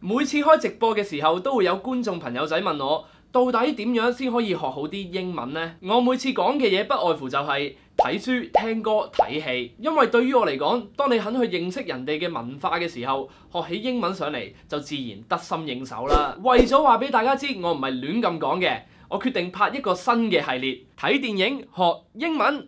每次開直播嘅時候，都會有觀眾朋友仔問我，到底點樣先可以學好啲英文呢？我每次講嘅嘢不外乎就係睇書、聽歌、睇戲，因為對於我嚟講，當你肯去認識人哋嘅文化嘅時候，學起英文上嚟就自然得心應手啦。為咗話俾大家知，我唔係亂咁講嘅，我決定拍一個新嘅系列，睇電影學英文。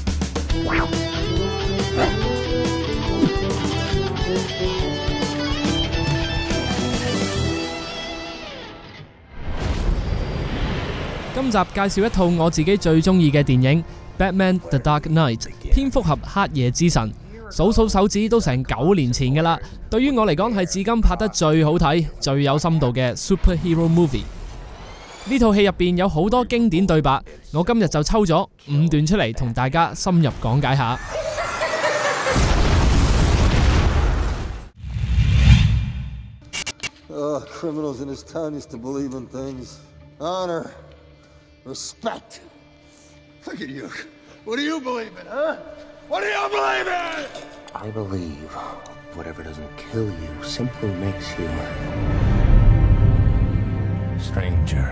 今集介紹一套我自己最中意嘅電影《Batman: The Dark Knight》蝙蝠俠黑夜之神。數數手指都成9年前㗎啦。對於我嚟講係至今拍得最好睇、最有深度嘅 superhero movie。呢套戲入邊有好多經典對白，我今日就抽咗5段出嚟同大家深入講解下。 Criminals in this town used to believe in things. Honor, respect. Look at you. What do you believe in, huh? What do you believe in? I believe whatever doesn't kill you simply makes you stranger.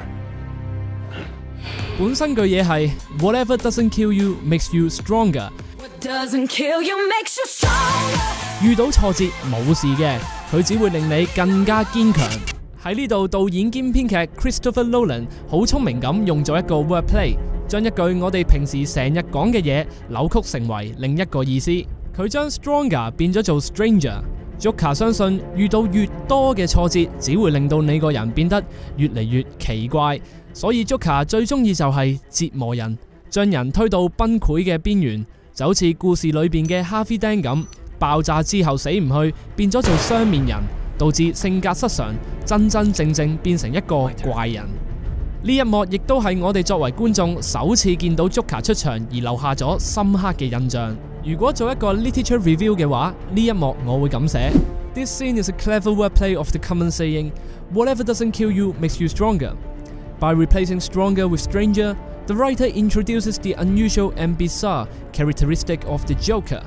本身句嘢係 Whatever doesn't kill you makes you stronger。 What doesn't kill you makes you stronger。 遇到挫折冇事嘅，佢只會令你更加堅強。喺呢度，導演兼編劇 Christopher Nolan 好聰明咁用咗一個 wordplay， 將一句我哋平時成日講嘅嘢扭曲成為另一個意思。佢將 stronger 變咗做 stranger。Joker 相信遇到越多嘅挫折，只會令到你個人變得越嚟越奇怪。所以 Joker 最中意就係折磨人，將人推到崩潰嘅邊緣，就好似故事裏邊嘅 Harvey Dent 咁，爆炸之後死唔去，變咗做雙面人，導致性格失常，真真正正變成一個怪人。呢一幕亦都係我哋作為觀眾首次見到 Joker 出場而留下咗深刻嘅印象。如果做一個 literature review 嘅話，呢一幕我會咁寫 ：This scene is a clever wordplay of the common saying, "Whatever doesn't kill you makes you stronger." By replacing stronger with stranger, the writer introduces the unusual and bizarre characteristic of the Joker.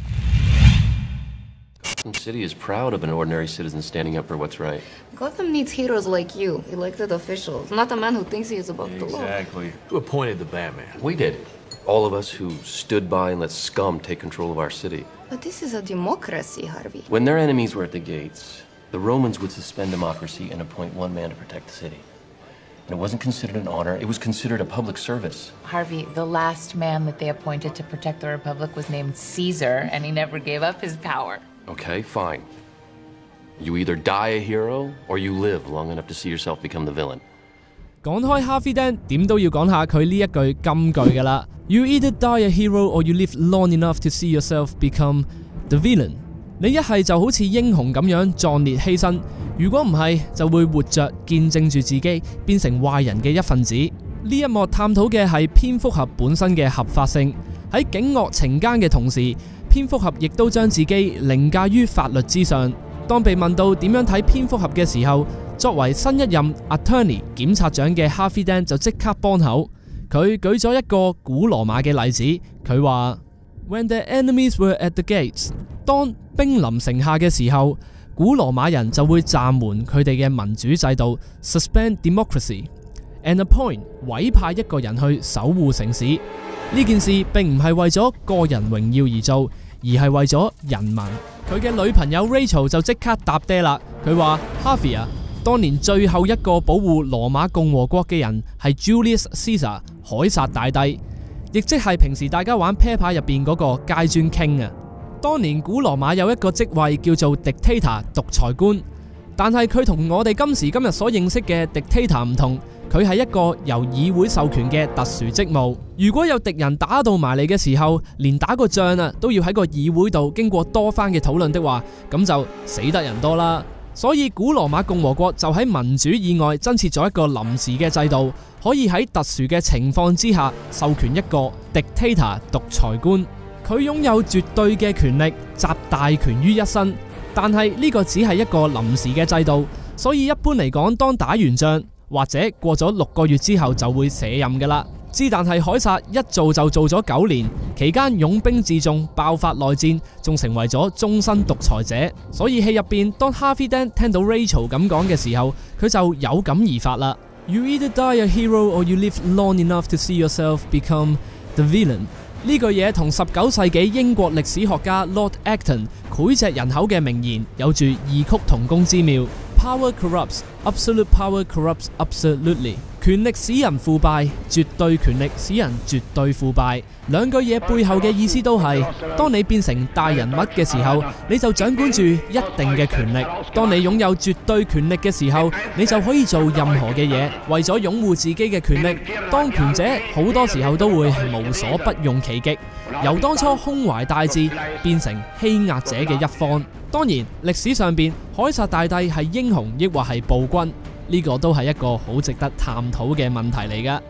Gotham City is proud of an ordinary citizen standing up for what's right. Gotham needs heroes like you, elected officials, not a man who thinks he is above the law. Exactly. Who appointed the Batman? We did. All of us who stood by and let scum take control of our city. But this is a democracy, Harvey. When their enemies were at the gates, the Romans would suspend democracy and appoint one man to protect the city. And it wasn't considered an honor, it was considered a public service. Harvey, the last man that they appointed to protect the Republic was named Caesar, and he never gave up his power. Okay, fine. You either die a hero, or you live long enough to see yourself become the villain. 講開 Harvey Dent， 點都要講下佢呢一句金句㗎啦。You either die a hero, or you live long enough to see yourself become the villain。 你一係就好似英雄咁樣壯烈犧牲，如果唔係，就會活着見證住自己變成壞人嘅一份子。呢一幕探討嘅係蝙蝠俠本身嘅合法性，喺警惡懲奸嘅同時，蝙蝠俠亦都將自己凌駕於法律之上。當被問到點樣睇蝙蝠俠嘅時候，作為新一任 attorney 檢察長嘅 Harvey Dent 就即刻幫口，佢舉咗一個古羅馬嘅例子，佢話 When the enemies were at the gates， 當兵臨城下嘅時候，古羅馬人就會暫緩佢哋嘅民主制度 suspend democracy and appoint 委派一個人去守護城市。呢件事並唔係為咗個人榮耀而做，而係為咗人民。佢嘅女朋友 Rachel 就即刻搭爹啦，佢話 Harvey 啊，當年最後一個保護羅馬共和國嘅人係 Julius Caesar 凱撒大帝，亦即係平時大家玩啤牌入邊嗰個階磚 King 啊。當年古羅馬有一個職位叫做 Dictator 獨裁官，但係佢同我哋今時今日所認識嘅 Dictator 唔同，佢係一個由議會授權嘅特殊職務。如果有敵人打到埋嚟嘅時候，連打個仗啊都要喺個議會度經過多番嘅討論的話，咁就死得人多啦。所以古羅馬共和國就喺民主以外增設咗一個臨時嘅制度，可以喺特殊嘅情況之下授權一個 Dictator 獨裁官。佢擁有絕對嘅權力，集大權於一身。但係呢個只係一個臨時嘅制度，所以一般嚟講，當打完仗或者過咗6個月之後就會卸任㗎啦。 之但係凱撒一做就做咗9年，期間擁兵自重，爆發內戰，仲成為咗終身獨裁者。所以戲入邊，當 Harvey Dent 聽到 Rachel 咁講嘅時候，佢就有感而發啦。You either die a hero or you live long enough to see yourself become the villain。呢句嘢同19世紀英國歷史學家 Lord Acton 膾炙人口嘅名言有住異曲同工之妙。Power corrupts, absolute power corrupts absolutely。權力使人腐敗，絕對權力使人絕對腐敗。兩句嘢背後嘅意思都係，當你變成大人物嘅時候，你就掌管住一定嘅權力；當你擁有絕對權力嘅時候，你就可以做任何嘅嘢。為咗擁護自己嘅權力，當權者好多時候都會無所不用其極，由當初胸懷大志變成欺壓者嘅一方。當然，歷史上邊凱撒大帝係英雄抑或係暴君，呢個都係一個好值得探討嘅問題嚟㗎。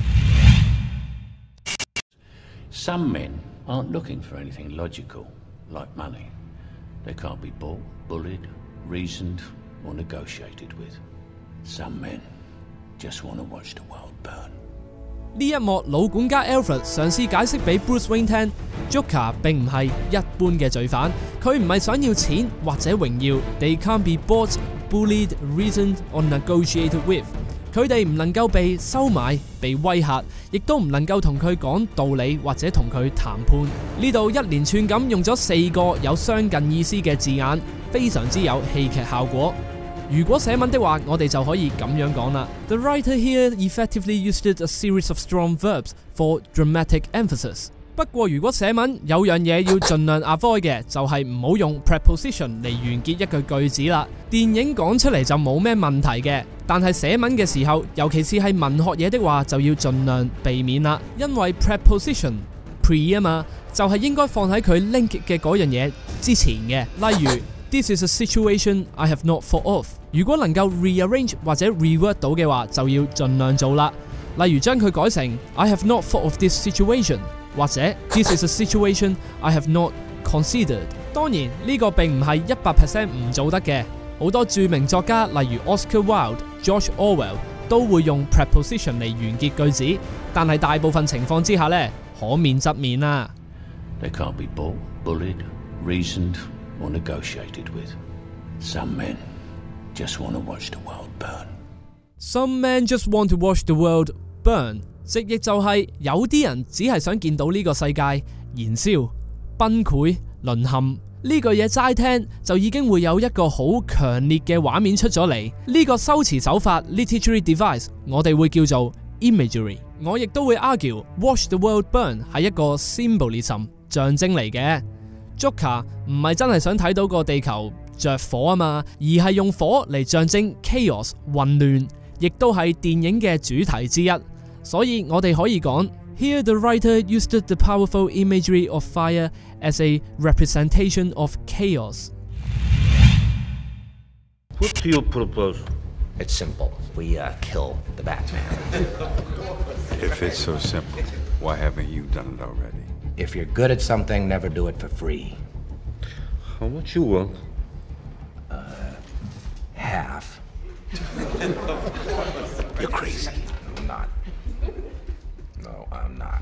Some men aren't looking for anything logical, like money. They can't be bought, bullied, reasoned, or negotiated with. Some men just want to watch the world burn. 呢一幕，老管家 Alfred 嘗試解釋俾 Bruce Wayne 聽 ，Joker 並唔係一般嘅罪犯，佢唔係想要錢或者榮耀。They can't be bought, bullied, reasoned, or negotiated with。佢哋唔能夠被收買、被威嚇，亦都唔能夠同佢講道理或者同佢談判。呢度一連串咁用咗4個有相近意思嘅字眼，非常之有戲劇效果。如果寫文的話，我哋就可以咁樣講啦。The writer here effectively used a series of strong verbs for dramatic emphasis。不過如果寫文有樣嘢要盡量 avoid 嘅，就係唔好用 preposition 嚟完結一句句子啦。電影講出嚟就冇咩問題嘅，但係寫文嘅時候，尤其是係文學嘢的話，就要盡量避免啦。因為 preposition pre 啊嘛，就係應該放喺佢 link 嘅嗰樣嘢之前嘅。例如 This is a situation I have not thought of。如果能夠 rearrange 或者 reword 到嘅話，就要盡量做啦。例如將佢改成 I have not thought of this situation， 或者 This is a situation I have not considered。當然呢個並唔係100% 唔做得嘅，好多著名作家例如 Oscar Wilde、George Orwell 都會用 preposition 嚟完結句子，但係大部分情況之下呢，可免則免啦。 They can't be bought, bullied, reasoned, or negotiated with. Some men just want to watch the world burn. Some men just want to watch the world burn。直譯就係有啲人只係想見到呢個世界燃燒、崩潰、淪陷。呢句嘢齋聽就已經會有一個好強烈嘅畫面出咗嚟。呢個修辭手法 literary device 我哋會叫做 imagery。我亦都會 argue watch the world burn 係一個 symbolism 象徵嚟嘅。Joker 唔係真係想睇到個地球着火啊嘛，而係用火嚟象徵 chaos 混亂，亦都係電影嘅主題之一。所以我哋可以講 Here the writer used the powerful imagery of fire as a representation of chaos. What do you propose? It's simple. We kill the Batman. If it's so simple, why haven't you done it already? If you're good at something, never do it for free. How much you want? Half. You're crazy. I'm not. No, I'm not.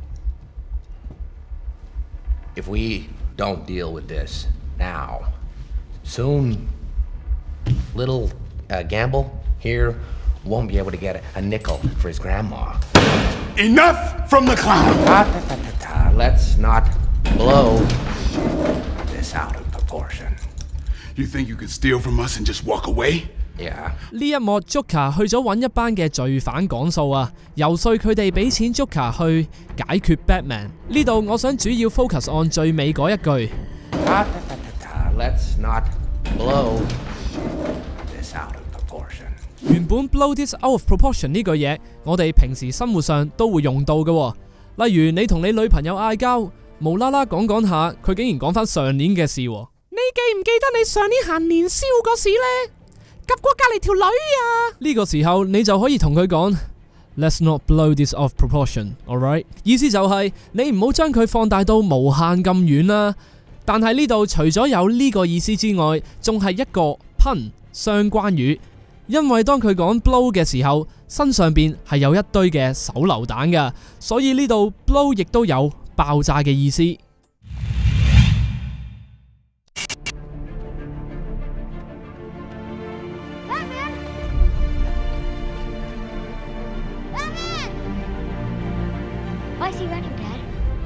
If we don't deal with this now, soon, little Gamble here won't be able to get a nickel for his grandma. Enough from the clown! Let's not blow this out of proportion. You think you could steal from us and just walk away? Yeah. 呢一幕 Joker 去咗揾一班嘅罪犯講數啊，游說佢哋俾錢 Joker 去解決 Batman。呢度我想主要 focus on 最尾嗰一句。 Let's not blow this out of proportion。 原本 blow this out of proportion 呢句嘢，我哋平時生活上都會用到嘅喎。例如你同你女朋友嗌交，無啦啦講下，佢竟然講翻上年嘅事喎。你記唔記得你上年行年宵嗰時呢？夾過隔離條女啊！呢個時候你就可以同佢講 Let's not blow this off proportion, alright？ 意思就係你唔好將佢放大到無限咁遠啦。但係呢度除咗有呢個意思之外，仲係一個 pun 相關語， 因為當佢講 blow 嘅時候，身上邊係有一堆嘅手榴彈㗎，所以呢度 blow 亦都有爆炸嘅意思。 Why is he running, Dad?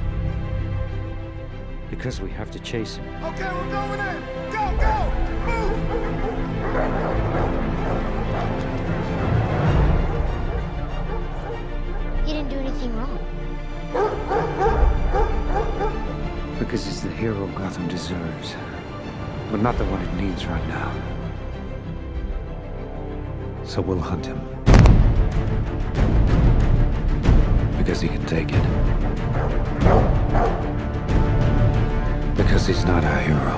Because we have to chase him. Okay, we're going in. Go, go, move. He didn't do anything wrong. Because he's the hero Gotham deserves. But not the one it needs right now. So we'll hunt him. Because he can take it. Because he's not our hero.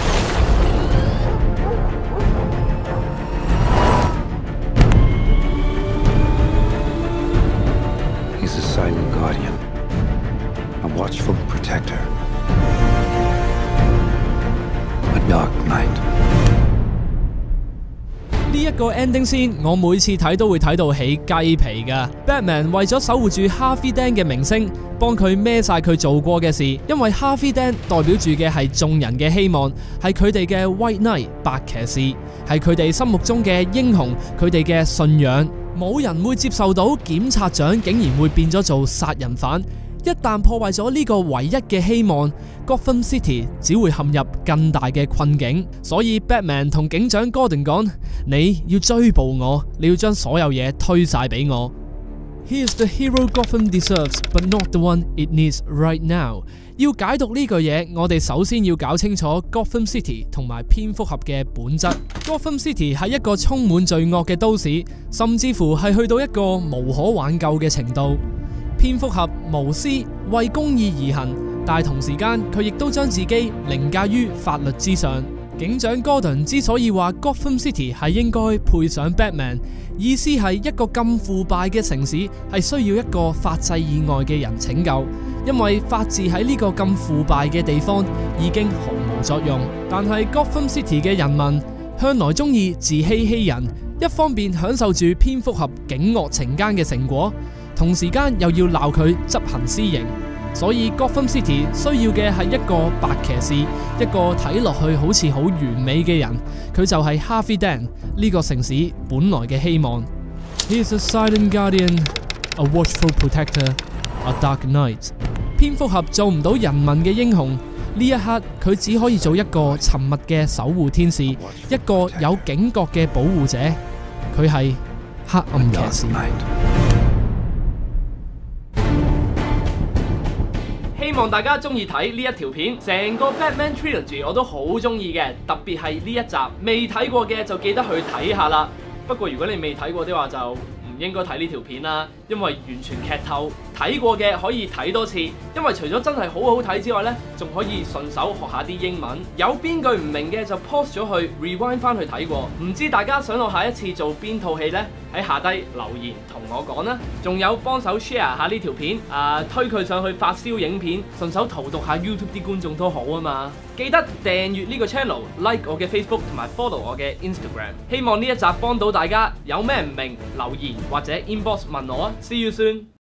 He's a silent guardian, a watchful protector, a dark knight. 呢一個 ending scene， 我每次睇都會睇到起雞皮㗎。Batman 為咗守護住 Harvey Dent 嘅名聲，幫佢孭晒佢做過嘅事，因為 Harvey Dent 代表住嘅係眾人嘅希望，係佢哋嘅 White Knight 白騎士，係佢哋心目中嘅英雄，佢哋嘅信仰。冇人會接受到檢察長竟然會變咗做殺人犯。一旦破壞咗呢個唯一嘅希望 ，Gotham City 只會陷入更大嘅困境。所以 Batman 同警長 Gordon 講：你要追捕我，你要將所有嘢推晒俾我。He is the hero Gotham deserves, but not the one it needs right now。要解讀呢句嘢，我哋首先要搞清楚 Gotham City 同埋蝙蝠俠嘅本質。Gotham City 係一個充滿罪惡嘅都市，甚至乎係去到一個無可挽救嘅程度。蝙蝠俠無私為公義而行，但係同時間佢亦都將自己凌駕於法律之上。警長 Gordon 之所以話 Gotham City 係應該配上 Batman， 意思係一個咁腐敗嘅城市係需要一個法制以外嘅人拯救，因為法治喺呢個咁腐敗嘅地方已經毫無作用。但係 Gotham City 嘅人民向來中意自欺欺人，一方面享受住蝙蝠俠警惡懲奸嘅成果，同時間又要鬧佢執行私刑。所以 Gotham City 需要嘅係一個白騎士，一個睇落去好似好完美嘅人，佢就係 Harvey Dent 呢個城市本來嘅希望。He is a silent guardian, a watchful protector, a dark knight。蝙蝠俠做唔到人民嘅英雄，呢一刻佢只可以做一個沉默嘅守護天使，一個有警覺嘅保護者，佢係黑暗騎士。希望大家中意睇呢一條片，成個 Batman Trilogy 我都好中意嘅，特別係呢一集未睇過嘅就記得去睇下啦。不過如果你未睇過的話就唔應該睇呢條片啦，因為完全劇透。睇過嘅可以睇多次，因為除咗真係好好睇之外呢，仲可以順手學下啲英文。有邊句唔明嘅就 pause 咗去 rewind 翻去睇過。唔知大家想我下一次做邊套戲呢？喺下低留言同我講啦。仲有幫手 share 下呢條片，推佢上去發燒影片，順手荼毒下 YouTube 啲觀眾都好啊嘛。記得訂閱呢個 channel、like 我嘅 Facebook 同埋 follow 我嘅 Instagram。希望呢一集幫到大家，有咩唔明留言或者 inbox 問我啊。See you soon。